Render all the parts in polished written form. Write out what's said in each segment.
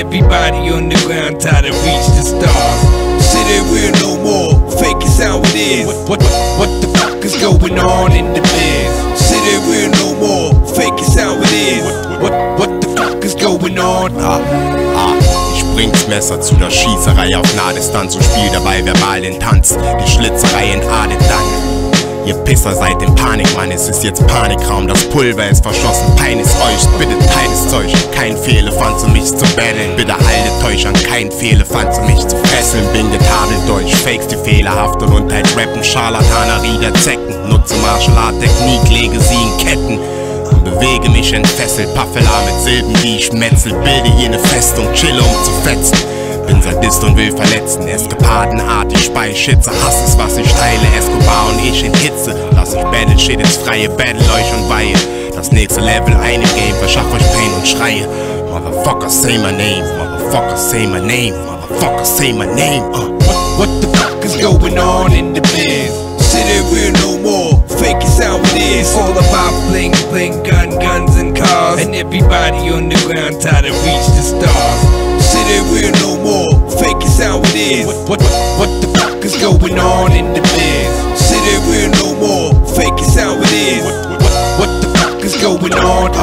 everybody on the ground tired to reach the stars. Shit ain't real no more, fake is how it is. What the fuck is going on in the biz? Shit ain't real no more, fake is how it is. What the fuck is going on? Ich bring's Messer zu der Schießerei auf Nahdistanz und spiel dabei verbal den Tanz. Die Schlitzerei entartet dann. Ihr Pisser seid in Panik, Mann, es ist jetzt Panikraum. Das Pulver ist verschossen, Pein ist euch. Bitte teils Zeug, kein Fehlefant, um mich zu battlen. Bitte haltet euch an, kein Fehlefant, um mich zu fesseln. Bin getadelt durch Fakes, die fehlerhaft und unter rappen. Scharlatanerie der Zecken, nutze Martial Art Technik, lege sie in Ketten. Bewege mich entfesselt, Paffelar mit Silben, die ich metzel. Bilde jene Festung, chille um zu fetzen. Bin Sadist und will verletzen, eskapadenartig Speischitze. Hass ist, was ich teile, Escobar und ich in Hitze. Lass ich Battle Shit ins Freie, battle euch und weihe. Das nächste Level, eine Game, verschaff euch Pain und Schreie. Motherfucker, say my name, motherfucker, say my name, motherfucker, say my name. What the fuck is going on in the biz? Shit ain't real no more, fake is how it is. All about bling bling, guns and cars. And everybody on the ground tired to reach the stars. Shit ain't real no more, fake is how it is. What the fuck is going on in the biz? Shit ain't real no more, fake is how it is. What the fuck is going on?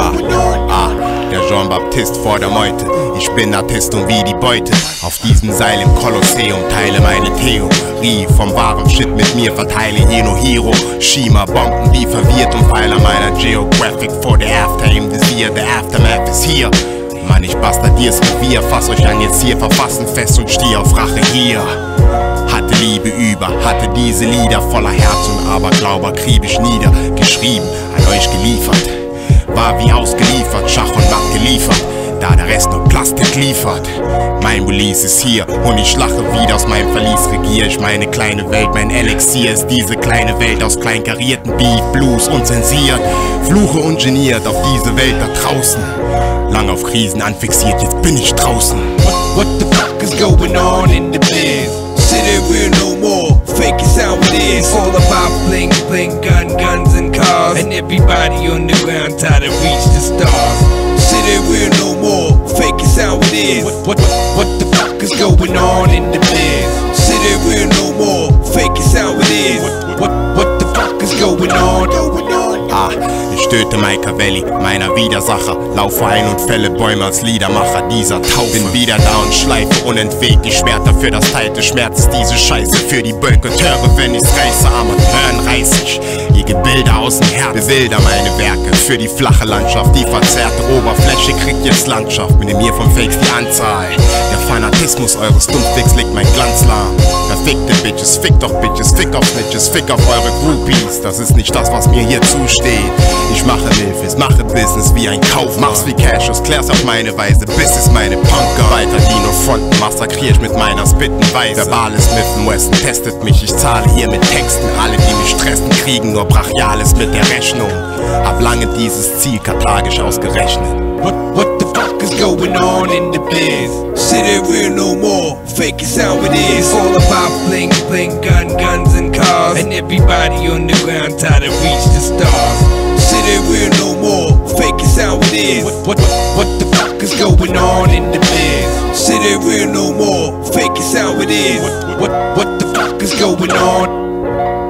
Der Jean-Baptiste vor der Meute. Ich bin Artist und wie die Beute. Auf diesem Seil im Kolosseum teile meine Theorie. Vom wahren Shit mit mir verteile jeno Hero. Shima Bomben wie verwirrt und Pfeiler meiner Geographic vor der After im Visier. Der Aftermath ist hier. Mann, ich bastardier's Revier, fass euch an jetzt hier, verfassen fest und steh auf Rache hier. Hatte Liebe über, hatte diese Lieder voller Herz und Aberglaube akribisch niedergeschrieben, an euch geliefert. War wie ausgeliefert, Schach und Matt geliefert, da der Rest nur Plastik liefert. Mein Release ist hier und ich lache wieder aus meinem Verlies, regier ich meine kleine Welt. Mein Elixier ist diese kleine Welt aus kleinkarierten Beef, Blues unzensiert. Fluche ungeniert auf diese Welt da draußen. Lang auf Krisen anfixiert, jetzt bin ich draußen. What the fuck is going on in the biz? Shit ain't real no more, fake is how it is. All about bling bling, guns and cars. And everybody on the ground tired to reach the stars. Shit ain't real no more, fake is how it is. What the fuck is going on in the biz? Shit ain't real no more, fake is how it is. What the fuck is going on? Ich töte Machiavelli, meiner Widersacher. Laufe ein und fälle Bäume als Liedermacher dieser Taufe. Bin wieder da und schleife unentwegt die Schwerter für das teilte Schmerz ist diese Scheiße für die Boykotteure. Wenn ich's reiße, Amateuren reiß ich ihr Gebilde aus dem Herz. Bewilder meine Werke für die flache Landschaft. Die verzerrte Oberfläche kriegt jetzt Landschaft. Minimier von Fakes die Anzahl. Der Fanatismus eures Dumpfwegs legt mein Glanz lahm. Verfickte Bitches, fick doch Bitches, fick auf Snitches, fick auf eure Groupies. Das ist nicht das, was mir hier zusteht. Ich mache Milfis, mache Business wie ein Kaufmann. Mach's wie Cassius, klär's auf meine Weise, bis es meine Punker. Weiter Dino Fronten, massakrier ich mit meiner Spittenweise. Verbales Smith Wesson testet mich, ich zahle hier mit Texten. Alle, die mich stressen, kriegen nur Brachiales mit der Rechnung. Hab lange dieses Ziel karthagisch ausgerechnet. What the fuck is going on in the biz? Shit ain't real no more, fake is how it is. All about bling bling, guns and cars. And everybody on the ground tired to reach the stars. Shit ain't real no more, fake is how it is. What the fuck is going on in the biz? Shit ain't real no more, fake is how it is. What the fuck is going on?